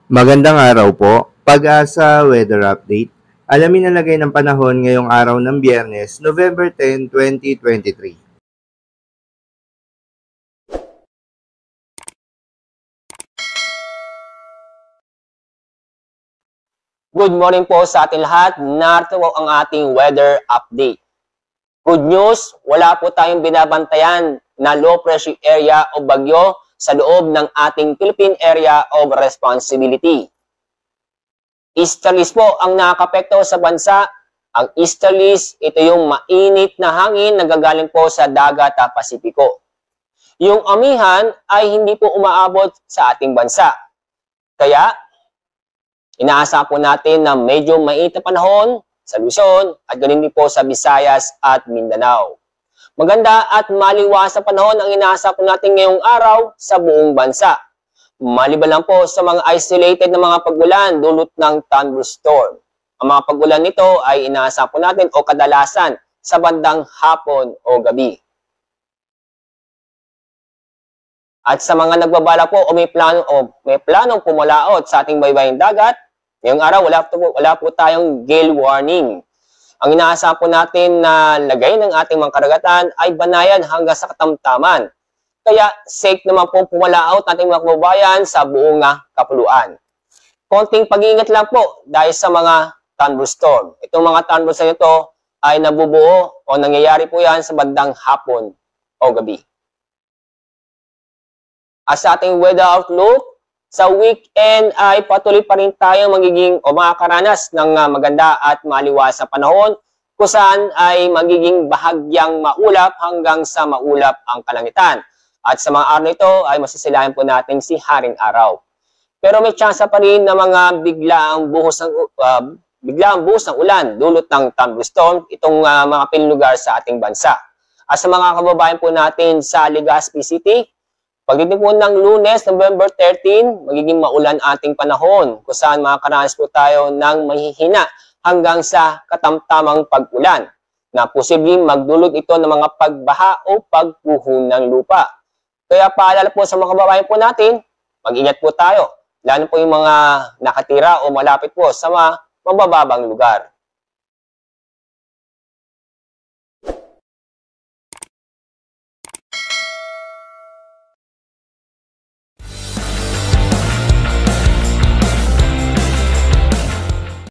Magandang araw po. Pag-asa Weather Update. Alamin ang lagay ng panahon ngayong araw ng Biyernes, November 10, 2023. Good morning po sa ating lahat. Narito po ang ating weather update. Good news, wala po tayong binabantayan na low pressure area o bagyo sa loob ng ating Philippine Area of Responsibility. Easterlies po ang nakakapekto sa bansa. Ang easterlies, ito yung mainit na hangin na gagaling po sa dagat Pasipiko. Yung amihan ay hindi po umaabot sa ating bansa. Kaya, inaasahan po natin na medyo mainit na panahon sa Luzon at ganun din po sa Visayas at Mindanao. Maganda at maliwas na panahon ang inaasahan po natin ngayong araw sa buong bansa. Maliban lang po sa mga isolated na mga pagulan dulot ng thunderstorm. Ang mga pagulan nito ay inaasahan po natin o kadalasan sa bandang hapon o gabi. At sa mga nagbabala po o may planong pumalaot sa ating baybaying dagat, ngayong araw wala po tayong gale warning. Ang inaasahan po natin na lagay ng ating mga karagatan ay banayan hanggang sa katamtaman. Kaya safe naman po pumalaot ating mga kababayan sa buong kapuluan. Konting pag-iingat lang po dahil sa mga thunderstorm. Itong mga thunderstorm ito ay nabubuo o nangyayari po yan sa bandang hapon o gabi. At sa ating weather outlook, sa weekend ay patuloy pa rin tayo magiging o makakaranas ng maganda at maliwas na panahon kung saan ay magiging bahagyang maulap hanggang sa maulap ang kalangitan. At sa mga araw nito ay masisilayan po natin si Haring Araw. Pero may tsansa pa rin na mga biglaang buhos ng ulan dulot ng thunderstorm itong mga pinulugar sa ating bansa. At sa mga kababayan po natin sa Legazpi City, pagdating po ng Lunes, November 13, magiging maulan ating panahon kung saan makakaranas po tayo ng mahihina hanggang sa katamtamang pag-ulan na posibleng magdulot ito ng mga pagbaha o pagpuho ng lupa. Kaya paalala po sa mga kababayan po natin, mag-ingat po tayo, lalo po yung mga nakatira o malapit po sa mga mabababang lugar.